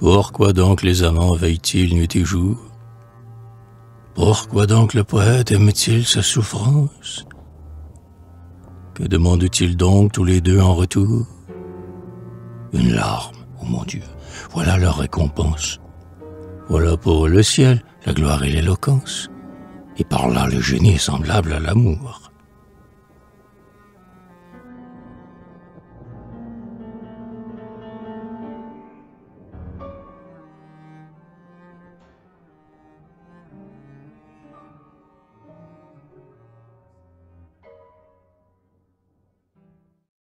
Pourquoi donc les amants veillent-ils nuit et jour? Pourquoi donc le poète aime-t-il sa souffrance? Que demandent-ils donc tous les deux en retour? Une larme, oh mon Dieu, voilà leur récompense. Voilà pour eux le ciel, la gloire et l'éloquence. Et par là le génie est semblable à l'amour.